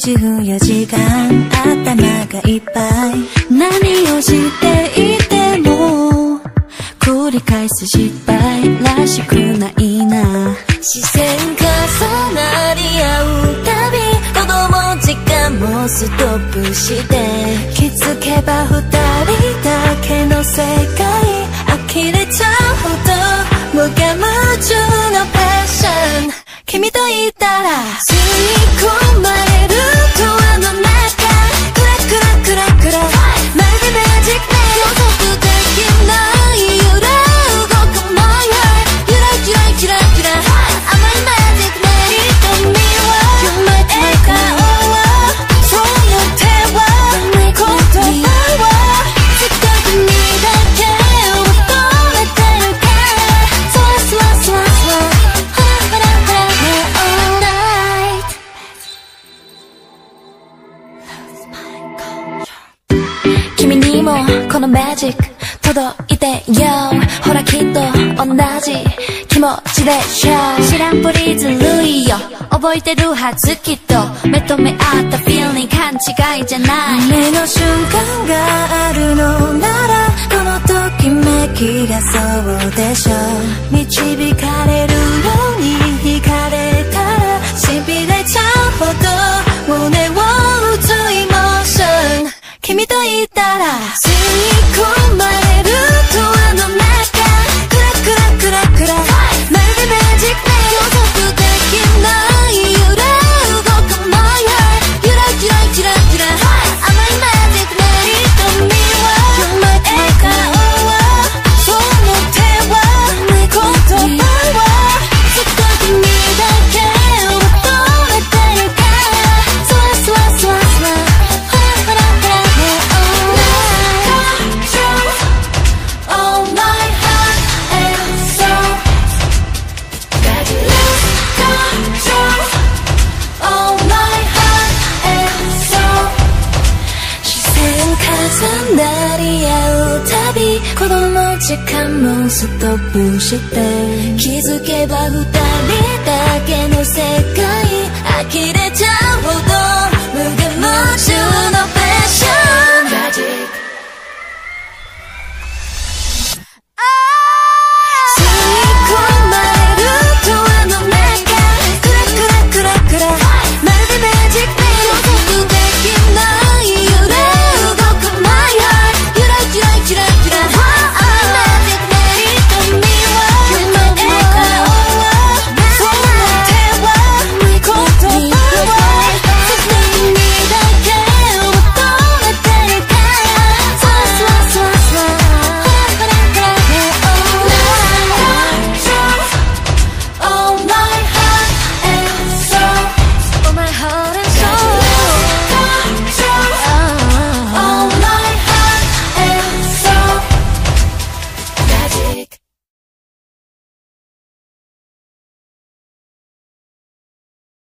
24時間頭がいっぱい何をしていても繰り返す失敗らしくないな視線重なり合うたび子供時間もストップして気づけば二人だけの世界呆れちゃうほど無我夢中のパッション君といたら吸い込まれるドアの中クラクラクラクラまるでマジックで予測できない揺れ動く模様ゆらゆらゆらゆら甘いマジックで瞳は笑顔その手は言葉はずっと君だけを求めてるからそわそわそわそわ君にもこのマジック届いてよほらきっと同じ気持ちでしょ知らんぷりずるいよ覚えてるはずきっと目と目合った feeling 勘違いじゃない夢の瞬間があるのならこのときめきがそうでしょ導かれるように惹かれたら痺れちゃうほど胸を打つイモーション君といたら吸い込まれるドアの中クラクラクラクラまるでマジックで予測できない揺れ動く模様ゆらゆらゆらゆら甘いマジックで瞳は笑顔その手は言葉はずっと君だけを求めてるからそわそわそわそわ重なり合うたび子供時間もストップして気づけば二人だけの世界呆れちゃうほど無我夢中の